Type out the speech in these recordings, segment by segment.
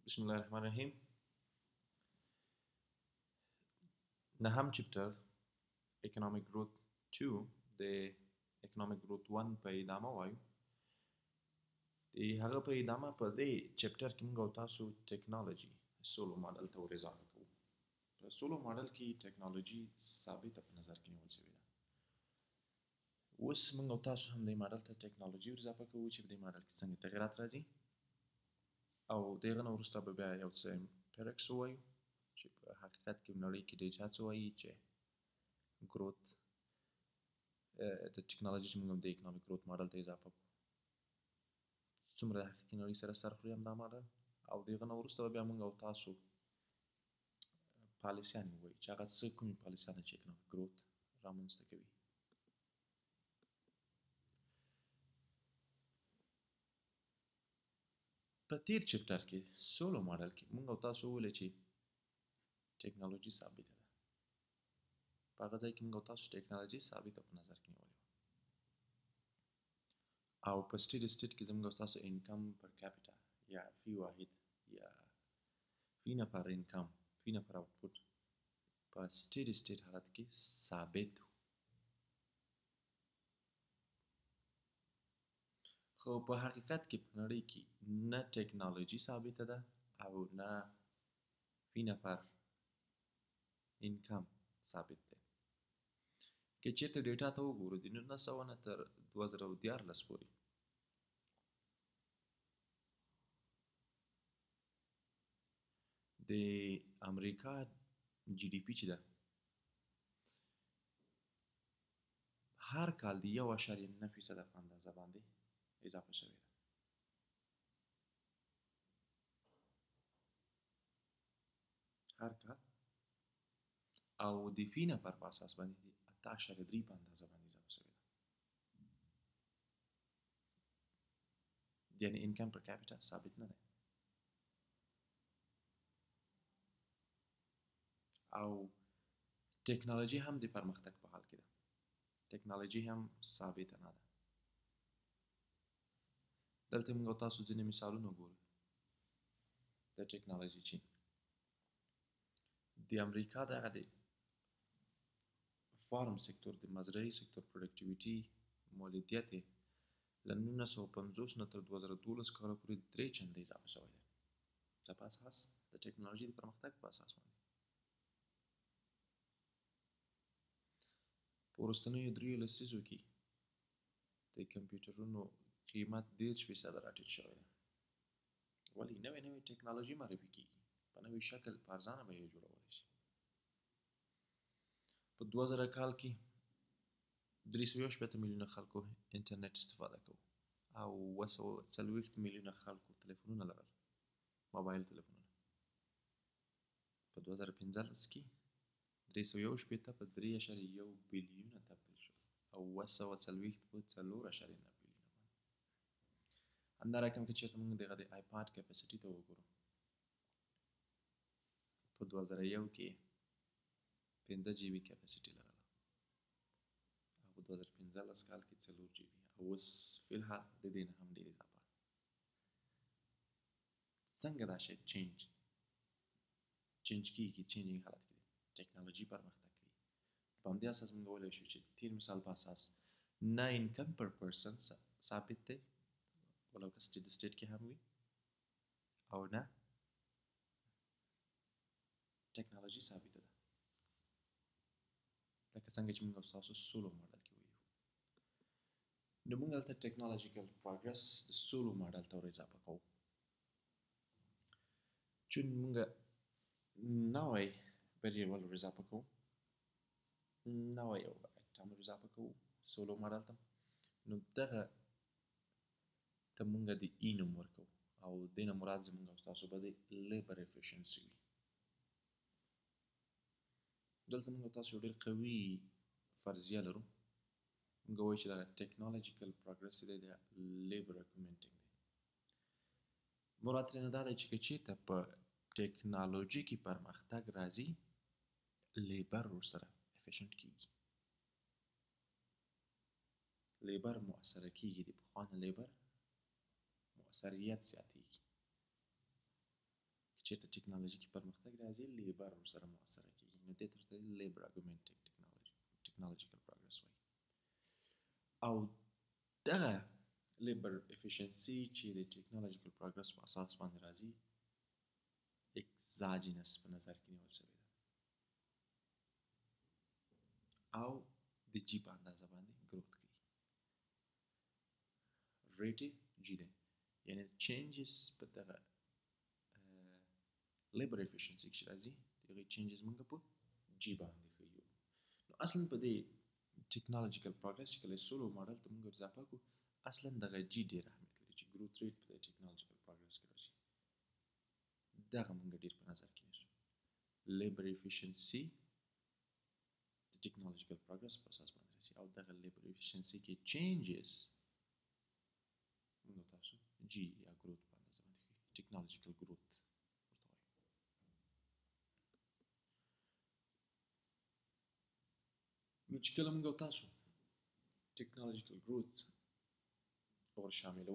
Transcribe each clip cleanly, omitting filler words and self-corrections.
بسم الله الرحمن الرحیم. نهم چپټر اکونومیک گروث 2 د اکونومیک گروث 1 په ادامه وایو. د هغه په ادامه په دې چپټر کې موږ او تاسو ټیکنالوژي سولو ماډل ته ور اضافه کوو. په سولو ماډل کې ټیکنالوژي ثابته په نظر کې نیول شوې ده. اوس موږ او تاسو هم دې ماډل ته ټیکنالوژي ور اضافه کوو چې په دې ماډل کې څنګه تغیرات راځي او دغه نه وروسته به بیا یو څه امپیریکس ووایو چې په حقیقت کې نړۍ کې ډیټا څه وایي چې growth د ټیکنالوژي چې موږ د اکونومیک گروث ماډل ته اضافه کړو څومره د حقیقي نړۍ سره سر خوري همدا ماډل او د هغه نه وروسته بیا موږ او تاسو پالیسیان ووایو چې هغه څه کومې پالیسیان چې اکونومیک گروث رامنځته کوي. په تیر چپټر کې سولو ماډل کې موږ او تاسو وویل چې ټیکنالوژي ثابته ده. په هغه ځای کې موږ او تاسو ټیکنالوژي ثابته په نظر کې نیولې وه او په سټیډي سټیټ کې زموږ او تاسو انکم پر کیپیټا یا فی واحد یا فی نفر انکم فی نفر آوټپوټ په سټیډي سټیټ حالت کې ثابت و. خو په حقیقت کې په نړۍ کې نه ټیکنالوژي ثابته ده او نه فی نفر انکم ثابت دی. که چیرته ډیټا ته وګورو د 1900 نه تر 2014 پورې د امریکا جی ډي پی چې ده هر کال د 1.9% په اندازه باندې اضافه شوې ده. هر کال او د فی نفر په اساس باندې د 8.3 په اندازه باندې اضافه شوې ده. یعنی انکم پر کیپیټا ثابت نه دی او ټیکنالوژي هم د پرمختګ په حال کې ده. ټیکنالوژي هم ثابته نه ده. دلته موږ او تاسو ځینې مثالونه ګورو د ټیکنالوژي چې د امریکا دغه د فارم سکتور د مزرعي سکتور پروډکټیویټي مولدیت له 1950 نه تر 2012 کال پورې 3 چنده اضافه شوی دی. دا په اساس د ټیکنالوژي د پرمختګ په اساس باندې په وروستنیو 3 لسیزو کې د کمپیوټرونو قیمت 10% راټیټ شوی دی. ولې نوې ټیکنالوژي معرفي کیږي په نوې شکل په ارزانه بیه جوړولی شي. په 2000 کال کې 360 میلیونه خلکو انټرنیټ استفاده کوو او 240 میلیونه خلکو تلیفونونه لرل، موبایل تلیفونونه. په 2015 کې 361 په 3.1 بیلیونه تبدیل شو او 240 په 4.9 بیلیونه باندې. همدا رقم که چېرته موږ دغه د آیپاډ کیپاسټي ته وګورو په 2001 کې 15 جی بي کیپاسټي لرله او په 2015 کال کې 4 جی بي او اوس فی الحال د دې نه هم ډېر اضافه. څنګه دا شی چینج کیږي؟ چینجینګ حالت کې دی. ټیکنالوژي پرمختګ کوي. په همدې اساس موږ ویلی شو چې تیر مثال په اساس نه انکم پر پرسن ثابت دی ولو که سټیډي سټیټ کې هم وي او نه ټیکنالوژي ثابته ده لکه څنګه چې موږ تاسو سولو ماډل کې وایو. نو موږ هلته ټیکنالوژیکل پروګرس د سولو ماډل ته ور اضافه کوو. چون موږ نوی ویریبل ور اضافه کوو، نوی یو ایټم ور اضافه کوو سولو ماډل ته، نو دغه ته موږ د ای نوم ورکوو او دې نه مراد زموږ او ستاسو به د لیبر افیشنسي وي. دلته موږ تاسو یو ډېر قوي فرضیه لرو. موږ وایو چې دغه ټیکنالوژیکل پروګرس دی د لیبر اګمنټینګ دی. مراد ترېنه دا دی چې که چېرته په ټیکنالوژي کې پرمختګ راځي لیبر ورسره افیشنټ کېږي، لیبر مؤثره کېږي، د پخوا نه لیبر مؤثریت زیاتېږي. چیرته ټکنالوژیکي پرمختګ راځي لیبر ورسره مؤثره کیږي، نو دې ته ورته لیبر اګومنټډ ټکنالوژیکل پروګرس وایي. او دغه لیبر افیشنسي چې د ټکنالوژیکل پروګرس په اساس باندې راځي اکزاجینس په نظر کې نیول شوې ده او د جی په اندازه باندې ګروت کوي. ریټ جی ده، یعنی چینجز په دغه لیبر افیشنسي کې راځي دغه چینجز موږ په جی باندې ښیو. نو اصلا په دې ټکنالوژیکل پروګرس چې کله سولو ماډل ته موږ اضافه کوو اصلا دغه جی ډېر اهمیت لري چې ګروت ریټ په ټکنالوژیکل پروګرس کې راځي. دغه موږ ډېر په نظر کې نیسو. لیبر افیشنسي د ټکنالوژیکل پروګرس په اساس باندې راځي او دغه لیبر افیشنسي کې چینجز موږ تاسو جی یا ګروت په اندازه باندې ښیو. ټکنالوژیکل ګروت نو چې کله موږ تاسو ټکنالوژیکل ګروت ور شاملو،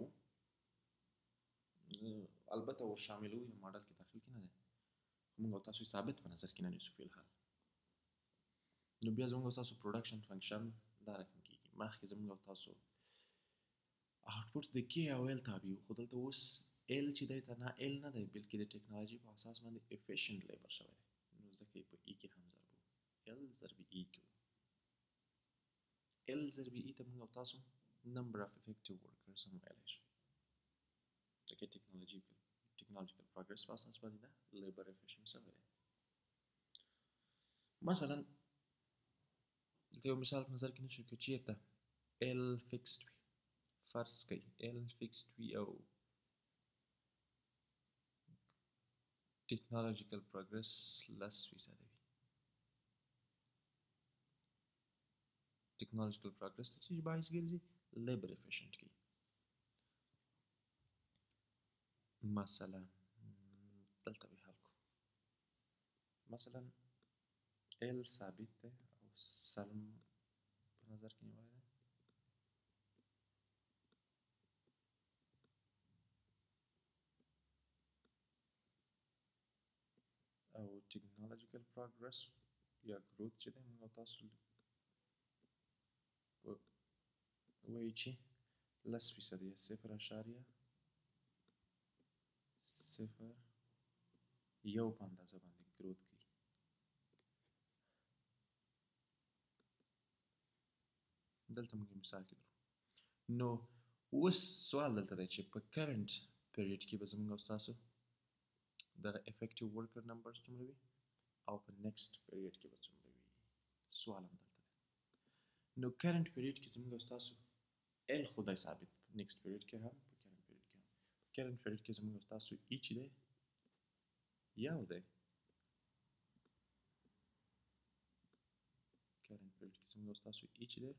البته ور شاملو یو ماډل کې داخل کې نه دی، خو موږ تاسو ثابت په نظر کې نه نیسو فی الحال. نو بیا زموږ تاسو پروډکشن فنکشن دا رقم کېږي. مخکې زموږ تاسو آوټپوټ د کې او ال تابع وو، خو دلته اوس ال چې دی ته نه ال نه دی بلکې د ټکنالوژي په اساس باندې افیشنټ لیبر شوی دی، نو ځکه یې په ای کې هم ضرب وو، ال ضرب ای کې وو. ال ضرب ای ته موږ تاسو نمبر اف افیکټیو ورکرز هم ویلی شو، ځکه ټکنالوژیکل پروګرس په اساس باندې ده لیبر افیشنټ شوی دی. مثلا دلته یو مثال په نظر کې نیسو که چېرته ال فکسډ وي، فرض کوي ال فکسډ وي او ټکنالوژیکل پروګرس 10% وي. ټکنالوژیکل پروګرس ته چې باعث ګرځي لیبر افیشنټ کوي. مثلا دلته به حل کو، مثلا ال ثابت ده او سلم په نظر کې نیولی ده او ټکنالوژیکل پروګرس یا ګروت چې دی موږ تاسو وایي چې 10% یا 0.01 په اندازه باندې ګروت کوي. دلته موږ مثال کې درو. نو اوس سوال دلته دی چې په کرنټ پیریډ کې به زموږ او ستاسو دغه افیکټیو ورکر نمبرز څومره وي او په نیکسټ پیریډ کې به څومره وي. سوال هم دلته دی. نو کرنټ پیریډ کې زموږ او ستاسو ال خدای ثابت، نیکسټ پیریډ کې هم په کرنټ پیریډ کې هم. په کرنټ پیریډ کې زموږ او ستاسو ای چې دی یو دی، کرنټ پیریډ کې زموږ او ستاسو ای چې دی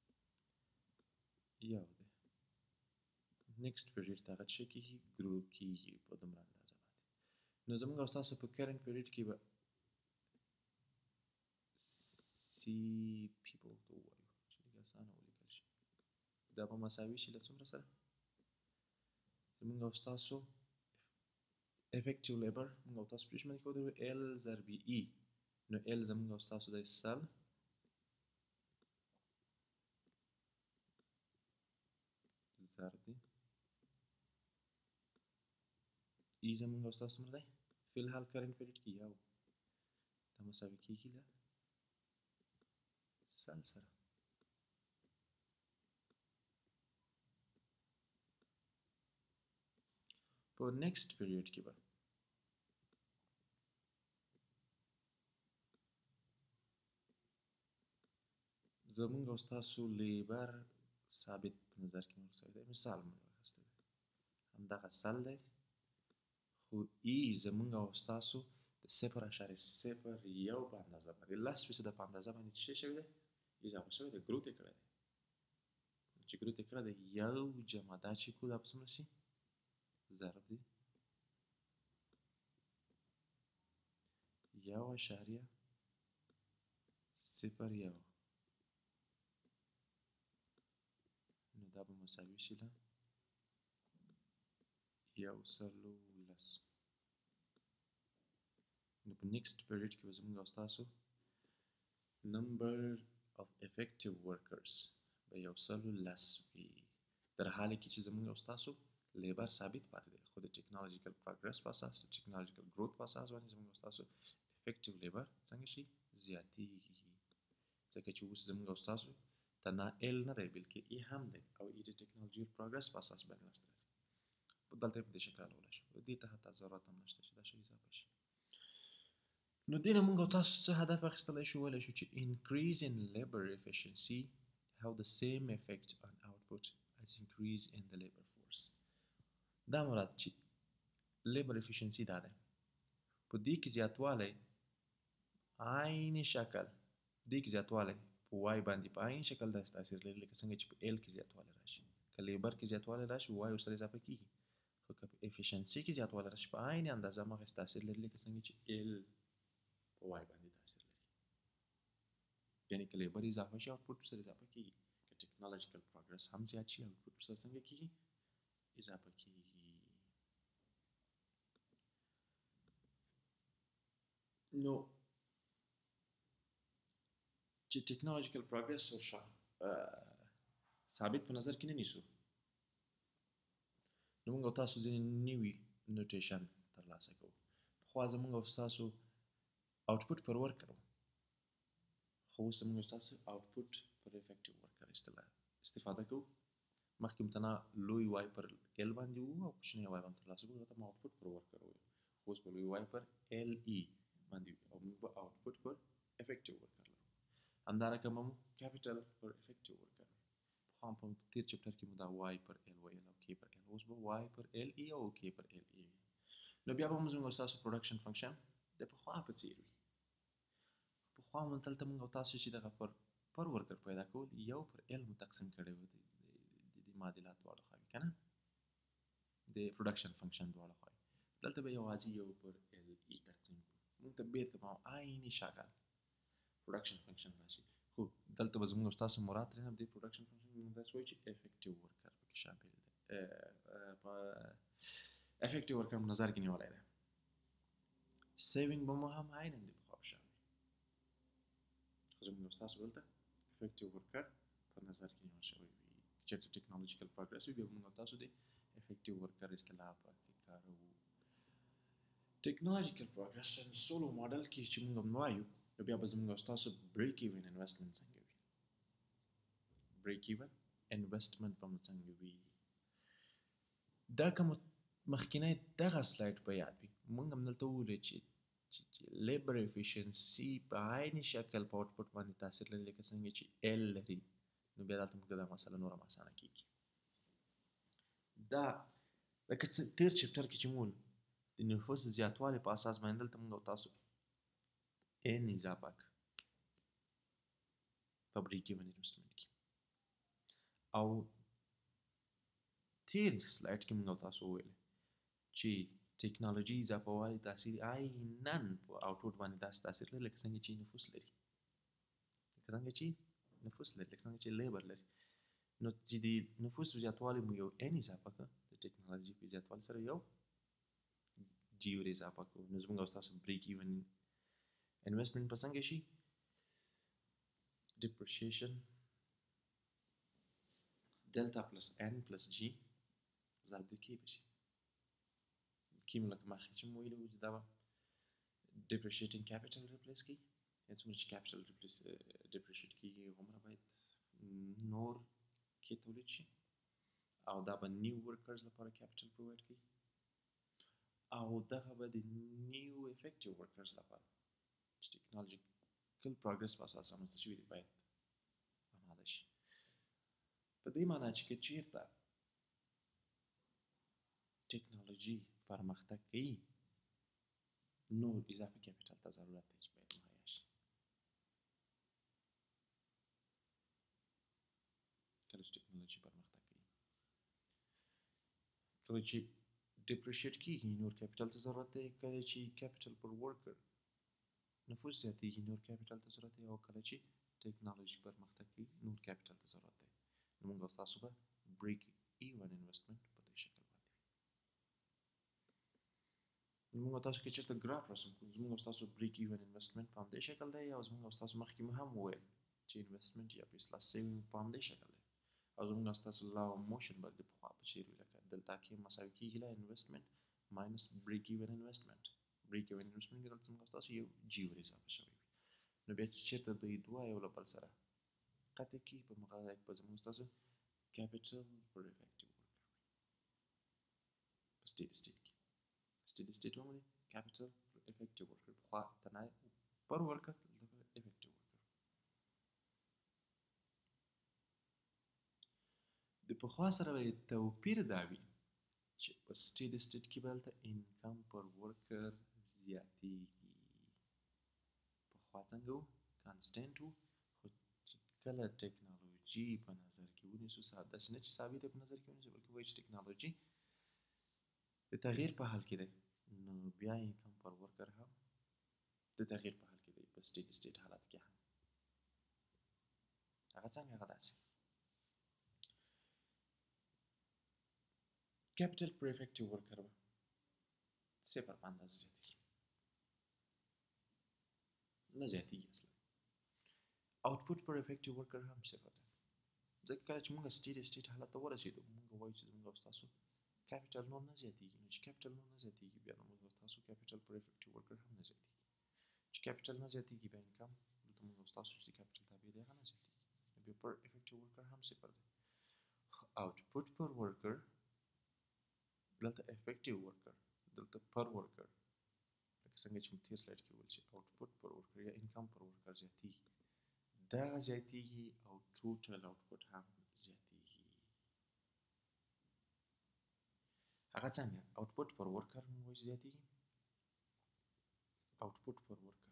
یو دی. نیکسټ پیریډ ته هغه څه کېږي ګرو کېږي په دومره اندازه باندې. نو زموږ او ستاسو په کرنټ پیریډ کې به سی پیپل ته ووایو چې لږ اسانه ولیکل شي، دا به مساوي شي له څومره سره زموږ او ستاسو افیکټیو لیبر موږ او تاسو پرېښمنې کې ودرو ال ضرب ای. نو ال زموږ او ستاسو دی سل ضرب دی ای زموږ او ستاسو څومره دی فی الحال کرنټ پیریډ کې یو، دا مساوي کېږي له سل سره. په نیکسټ پیریډ کې به زموږ او ستاسو لیبر ثابت په نظر کې نیول شوی دی، مثال مو اخیستی دی همدغه سل دی، خو ای زموږ او ستاسو د 0.01 په اندازه باندې 10% په اندازه باندې څه شوی دی اضافه شوی دی، ګروت یې کړی دی. چې ګروت یې کړی دی یو جمع دا چې کو دا به څومره شي ضرب دی 1.01. نو دا به مساوي شي له 110. نو په نیکسټ پیریډ کې به زموږ او ستاسو نمبر of effective workers به 110 وي، در حالی کې چې زموږ او ستاسو لیبر ثابت پاتې دی، خو د ټیکنالوژیکل پروګرس په اساس، د ټیکنالوژیکل گروث په اساس باندې زموږ او ستاسو افیکټیو لیبر څنګه شي زیاتېږي، ځکه چې اوس زموږ او ستاسو تنها ال نه دی بلکې ای هم دی او ای د ټیکنالوژیکل پروګرس په اساس باندې لاسته راځي. دلته په دې شکل ولا شو، دې ته حتی ضرورت هم نشته چې دا شی اضافه شي. نو دې نه موږ او تاسو څه هدف اخیستلی شو؟ ویلی شو چې increase in labor efficiency have the same effect on output as increase in the labor force. دا مراد چې لیبر افیشنسي دا دی، په دې کې زیاتوالی عین شکل، دې کې زیاتوالی په وای باندې په عین شکل داسې تاثیر لري لکه څنګه چې په ال کې زیاتوالی راشي. که لیبر کې زیاتوالی راشي وای ورسره اضافه کېږي، خو که په افیشنسي کې زیاتوالی راشي په عین اندازه هماغسې تاثیر لري لکه څنګه چې ال په وای باندې تاثیر لري. یعنې که لیبر اضافه شي آوټپوټ ورسره اضافه کېږي، که ټیکنالوژیکل پروګرس هم زیات شي آوټپوټ ورسره څنګه کېږي اضافه کېږي. نو چې ټیکنالوژیکل پروګرس ثابت په نظر کې نه نیسو، نو موږ او تاسو ځینې نوي نوټیشن ترلاسه کوو. پخوا زموږ او ستاسو آوټپوټ پر ورکر و، خو اوس زموږ او ستاسو آوټپوټ پر افیکټیو ورکر استفاده کوو. مخکې مو تنها لوی وای پر ال باندې وو او کوچنی وای باندې ترلاسه کوو، دلته مو آوټپوټ پر ورکر وو، خو اوس به لوی وای پر ال ای باندې وي او موږ به آوټپوټ پر افیکټیو ورکر لرو. همدارنګه مو کیپیټل پر افیکټیو ورکر وي. پخوا په تیر چپټر کې مو دا وای پر ال ویل او کې پر ال، اوس به وای پر ال ای او کې پر ال ای وي. نو بیا به موږ او تاسو پروډکشن فنکشن د پخوا په څیر وي. پخوا مو دلته موږ او تاسو چې دغه پر ورکر پیدا کول یو پر ال مو تقسیم کړی و، د معادلات دواړه خواوې که نه، د پروډکشن فنکشن دواړه خواوې. دلته به یوازې یو پر ال ای تقسیم کړو، موږ ته بیرته په عیني شکل پروډکشن فنکشن راشي. خو دلته به زموږ او ستاسو مراد ترېنه د پروډکشن فنکشن موږ داسې وایو چې افیکټیو ورکر پکې شامل دی، په افیکټیو ورکر مو نظر کې نیولی دی. سیوینګ به مو هم عیناً د پخوا په شان وي، خو زموږ او ستاسو دلته افیکټیو ورکر په نظر کې نیول شوی وي. چېرته ټیکنالوژیکل پروګرس وي بیا به موږ او تاسو د افیکټیو ورکر اصطلاح پکې کاروو. ټیکنالوژیکل پروګرس سولو ماډل کې چې موږ هم وایو، نو بیا به زموږ او ستاسو بریک ایون انویسټمنټ څنګه وي، بریک ایون انویسټمنټ به مو څنګه وي. دا که مو مخکینی دغه سلایډ په یاد وي، موږ هم دلته وویلو چې لیبر افیشنسي په عین شکل په آوټپوټ باندې تاثیر لري لکه څنګه چې ال لري. نو بیا دلته موږ ته دا مسله نوره هم اسانه کېږي. دا لکه تیر چپټر کې چې مو د نفوس زیاتوالي په اساس باندې دلته موږ او تاسو ان اضافه کړ په بریک ایون انویسټمنټ کې، او تیر سلایډ کې موږ او تاسو وویل چې ټیکنالوژي اضافه والي تاثیر عیناً په آوټپوټ باندې داسې تاثیر لري لکه څنګه چې نفوس لري، لکه څنګه چې لیبر لري. نو چې د نفوس زیاتوالی مو یو ان اضافه کړه، د ټیکنالوژي په زیاتوالي سره یو جی ور اضافه کړو، نو زموږ او ستاسو بریک ایون انویسټمنټ به څنګه شي؟ depreciation delta plus n plus g ضرب د کې به شي. کې مو لکه مخکې چې مو ویلي وو چې دا به depreciating capital replace کوي، یعنې څومره چې capital depreciate کېږي هغومره باید نور کې تولید شي، او دا به نیو ورکرز لپاره capital provide کوي، او دغه به د نیو افیکټیو ورکرز لپاره چې ټیکنالوژیکل پروګرس په اساس رامنځته شوي دي باید آماده شي. په دې معنا چې که چېرته ټیکنالوژي پرمختګ کوي نور اضافي کیپیټل ته ضرورت دی چې باید مهیا شي. کله چې ټیکنالوژي پرمختګ کوي، کله چې ډیپریشیټ کېږي نور کیپیټل ته ضرورت دی، کله چې کیپیټل پر ورکر نفوس زیاتېږي نور کیپیټل ته ضرورت دی، او کله چې ټیکنالوژي پرمختګ کوي نور کیپیټل ته ضرورت دی. نو موږ او تاسو به بریک ایون انویسټمنټ په دې شکل باندې وي. زموږ تاسو کې چیرته ګراف رسم کوو زموږ تاسو بریک ایون انویسټمنټ په همدې شکل دی او زموږ تاسو مخکې مو هم وویل چې انویسټمنټ یا په اصطلاح سیوینګ په همدې شکل دی او زموږ تاسو لا موشن به د پخوا په څیر وي لکه دلته کې مساوي کېږي لا انویسټمنټ ماینس بریک ایون انویسټمنټ بریک ایون انویسټمنټ کې دلته زموږ تاسو یو جی ور اضافه شوی وي نو بیا چې چیرته دوی دوه یو له بل سره قطع کړي په مقابل کې به زموږ تاسو کیپیټل پر افیکټیو ورکړي په سټیډي سټیټ کې سټیډي سټیټ هم دی کیپیټل پر افیکټیو ورکړي پخوا تنه پر ورکړ دلته افیکټیو ورکړ د پخوا سره به توپیر دا وي چې په سټیډي سټیټ کې به هلته انکم پر ورکر زیاتیږي پخوا څنګه و کانسټنټ و خو چې کله ټکنالوژي په نظر کې ونیسو داسې نه چې ثابته په نظر کې ونیسو بلکې وایي چې ټکنالوژي د تغییر په حال کې دی نو بیا انکم پر ورکر هم د تغییر په حال کې دی په سټیډي سټیټ حالت کې هم هغه څنګه هغه داسې کیپیټل پر افیکټیو ورکر به صفر په اندازه زیاتېږي نه زیاتېږي اصلا آوټپوټ پر افیکټیو ورکر هم صفر دی ځکه کله چې موږ سټیډي سټیټ حالت ته ورسېدو موږ وایو چې زموږ او ستاسو کیپیټل نور نه زیاتېږي نو چې کیپیټل نور نه زیاتېږي بیا نو موږ او ستاسو کیپیټل پر افیکټیو ورکر هم نه زیاتېږي چې کیپیټل نه زیاتېږي بیا انکم دلته موږ او ستاسو چې کیپیټل تابع دی هغه نه زیاتېږي نو بیا پر افیکټیو ورکر هم صفر دی آوټپوټ پر ورکر دلته افیکټیو ورکر دلته پر ورکر لکه څنګه چې موږ تېر سلایډ کې وویل چې آوټپوټ پر ورکر یا انکم پر ورکر زیاتېږي دغه زیاتېږي او ټوټل آوټپوټ هم زیاتېږي هغه څنګه آوټپوټ پر ورکر موږ وایو چې زیاتېږي آوټپوټ پر ورکر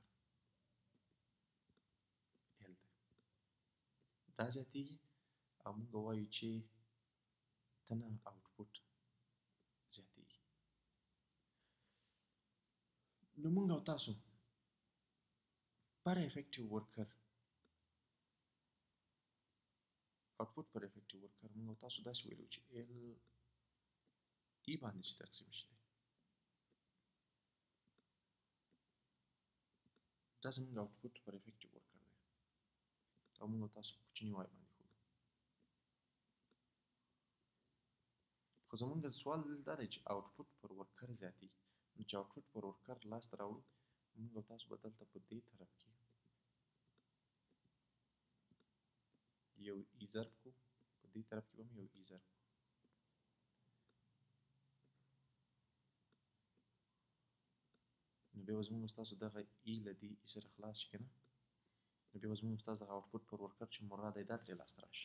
ال دی دا زیاتېږي او موږ وایو چې تنه آوټپوټ زیاتېږي نو موږ او تاسو پر افیکټیو ورکر آوټپوټ پر افیکټیو ورکر موږ او تاسو داسې ویلو چې ال ای باندې چې تقسیم شي دا زموږ آوټپوټ پر افیکټیو ورکر دی او موږ او تاسو په کوچني وای باندې ښودو خو زموږ سوال دا دی چې آوټپوټ پر ورکر زیاتېږي نو چې آوټپوټ پر ورکر لاسته راوړو موږ او تاسو به دلته په دې طرف کې یو ای ضرب کو په دې طرف کې به هم یو ای ضرب کو نو بیا به زموږ ستاسو دغه ای له دې ای سره خلاص شي که نه نو بیا به زموږ ستاسو دغه آوټپوټ پر ورکر چې مراد دی دا ترې لاسته راشي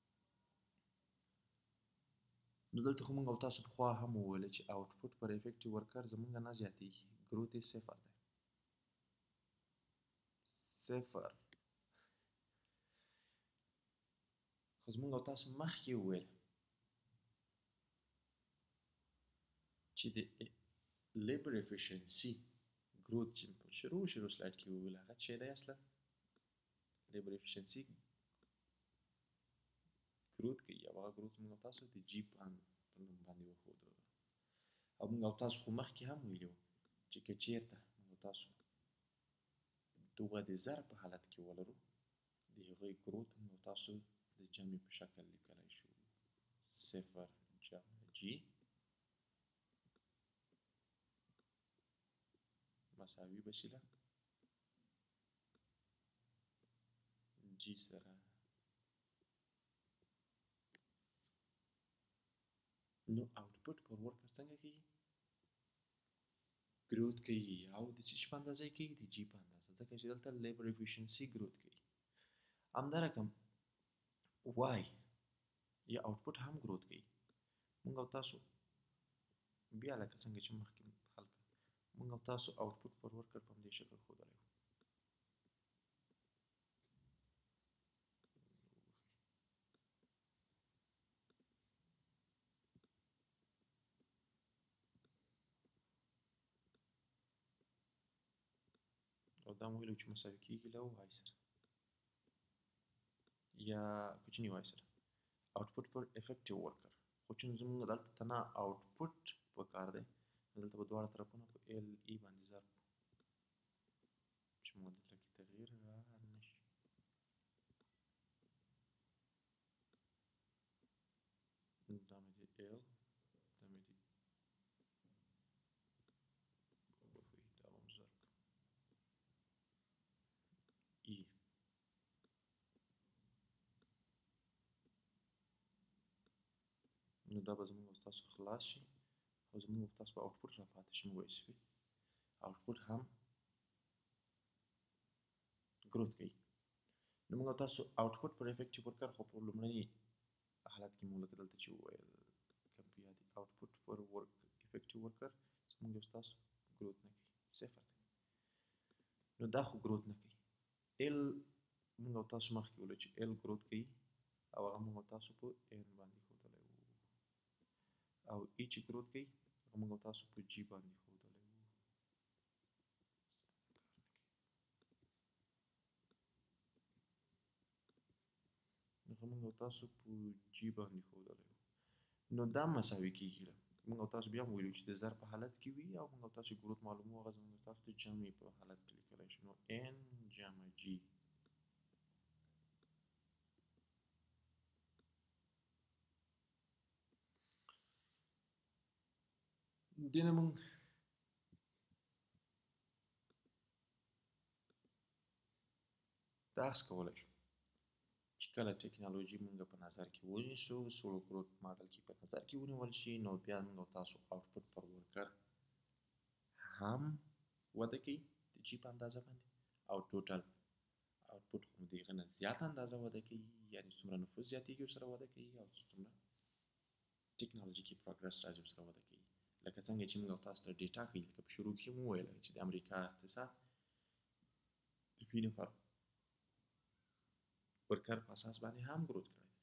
نو دلته خو موږ او تاسو پخوا هم وویل چې آوټپوټ پر افیکټیو ورکر زموږ نه زیاتېږي ګروت یې صفر دی صفر خو زموږ او تاسو مخکې وویل چې د لیبر افیشنسي ګروت چې په شروع سلایډ کې وویل هغه څه دی اصلا لیبر افیشنسي ګروت کوي او هغه ګروت موږ او تاسو د جی په نوم باندې وښودو او موږ او تاسو خو مخکې هم ویلي وو چې که چېرته موږ او تاسو د ودې ضرب په حالت کې ولرو د هغوی ګروت موږ او تاسو د جمع په شکل لیکلی شو صفر جمع جی مساوي بشي جی سره نو آوټپوټ پر ورکر څنګه کېږي ګروت کوي او د څه په اندازه کېږي د جی په اندازه ځکه چې دلته لیبر افیشنسي ګروت کوي همدارقم وای یا آوټپوټ هم ګروت کوي موږ او تاسو بیا لکه څنګه چې مخکې حل کړ موږ او تاسو آوټپوټ پر ورکر په همدې شکل ښودلی وو او دا مو ویلو چې مساوي کېږي له وای سره یا کوچني وای سره آوټپوټ پر افیکټیو ورکر خو چې زموږ دلته تنه آوټپوټ پکار دی دلته به دواړه طرفونه په ال ای باندې ضرب چې موږ دلته کې تغییر رانشي. دا مې دی ال، دا مې دی دا به م ضرب ای. نو دا به زموږ او ستاسو خلاص شي او زموږ او تاسو به آوټپوټ را پاتې شي. موږ وایو آوټپوټ هم ګروت کوي. نو موږ او تاسو آوټپوټ پر افیکټیو ورکر خو په لومړني حالت کې موږ لکه دلته چې وویل کمپیا دی آوټپوټ پر ورک افیکټیو ورکر زموږ او ستاسو ګروت نه کوي، صفر دی. نو دا خو ګروت نه کوي. ال موږ او تاسو مخکې ویلو چې ال ګروت کوي او هغه موږ او تاسو په ان باندې ښودلی وو، او ای چې ګروت کوي هغه موږ او تاسو په جی باندې ښودلی وو. هغه موږ او تاسو په جی باندې ښودلی وو. نو دا مساوي کېږي. موږ او تاسو بیا هم ویلو چې د ضرب په حالت کې وي او موږ او تاسو ګروت معلومو، هغه زموږ او تاسو د جمع په حالت کې لیکلی شو. نو ان جمع جی. دې نه موږ بحث کولی شو چې کله ټکنالوژي موږ په نظر کې ونیسو، سوړ ګروت ماډل کې په نظر کې ونیول شي، نو بیا موږ او تاسو آوټپوټ پر ورکر هم وده کوي د جی په اندازه باندې، او ټوټل آوټپوټ خو د هغه نه زیاته اندازه وده کوي، یعنې څومره نفوس زیاتېږي ورسره وده کوي، او څومره ټکنالوژي کې پروګرس راځي ورسره وده کوي. لکه څنګه چې موږ او تاسو ته ډیټا ښیي، لکه په شروع کې مو وویل چې د امریکا اقتصاد د فی نفر ورکر په اساس باندې هم ګروت کړی دی،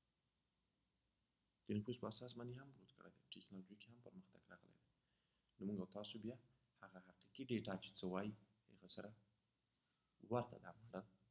د نفوس په اساس باندې هم ګروت کړی دی، ټکنالوژي کې هم پرمختګ راغلی دی. نو موږ او تاسو بیا هغه حقیقي ډیټا چې څه وایي هغه سره ورته دا ماډل